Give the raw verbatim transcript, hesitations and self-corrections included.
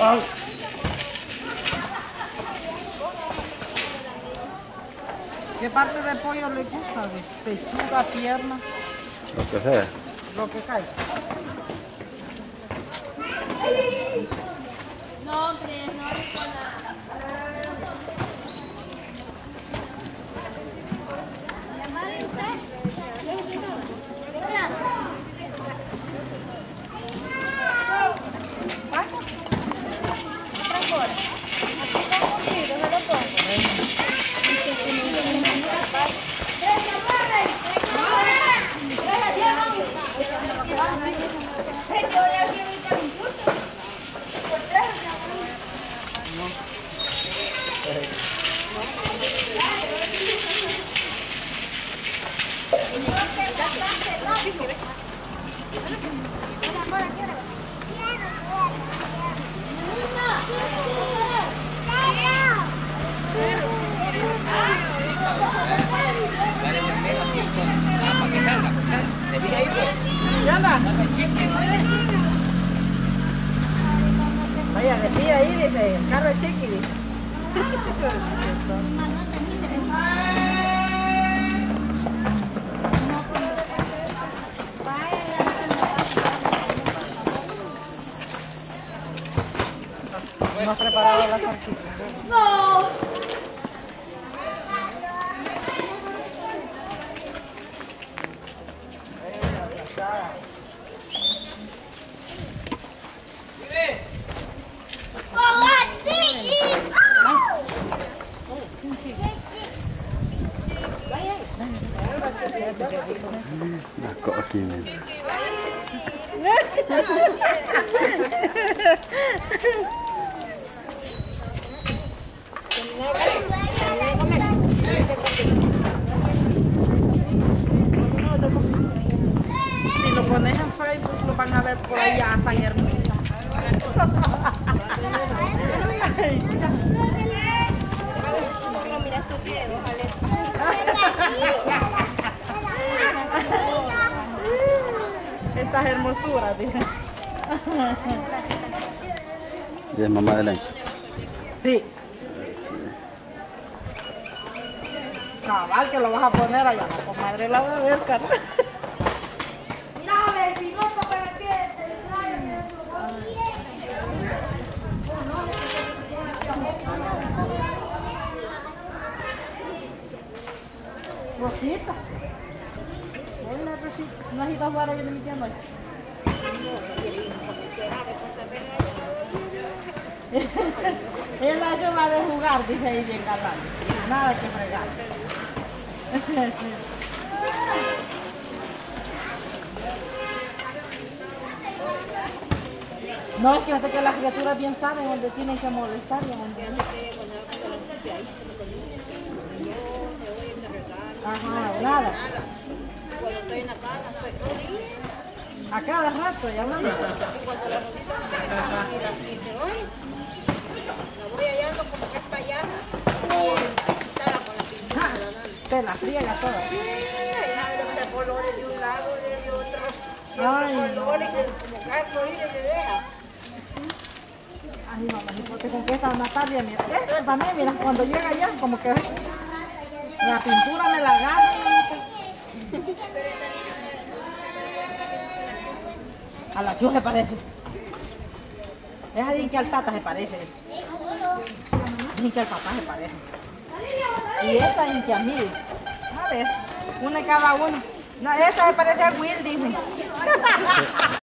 Ay. ¿Qué parte del pollo le gusta? Pechuga, pierna. Lo que sea. Lo que caiga. No, hombre, no hay nada. Vaya, decía ahí, dice, el carro es chiqui. No has preparado la salchicha. No. Una cocina. Si lo pones en Facebook lo van a ver por allá tan hermoso. Estas hermosuras, dije. ¿Y es mamá de Lencho? Sí. Cabal, que lo vas a poner allá. La comadre la va a ver, cara. Mira, a ver, si no toca el pie, te distraen. Rosita. Hola, Rosita. ¿No has ido a jugar hoy en mi tienda? Él la lleva de jugar, dice ahí bien galán. Nada que fregar. No, es que hasta que las criaturas bien saben dónde tienen que molestar y dónde no. Ajá, nada. Cuando estoy en la casa, estoy todo el día. A cada rato, ya hablando. Y cuando la rosita se mira, dice, hoy, la voy hallando como que es payasa. Y estaba con la pintura de la nana. Te la friega toda. De colores de un lado, de otro. Ay, De colores como carro y de deja. ay, mamá, ¿y por qué con qué esta Natalia? Mira, este también, mira, cuando llega allá, como que la pintura me la agarra. A la Chu se parece. Es a que al Tata se parece. Es que al papá se parece. Y esta es que a mí. A ver, una de cada uno. No, esta se parece a Will, dicen.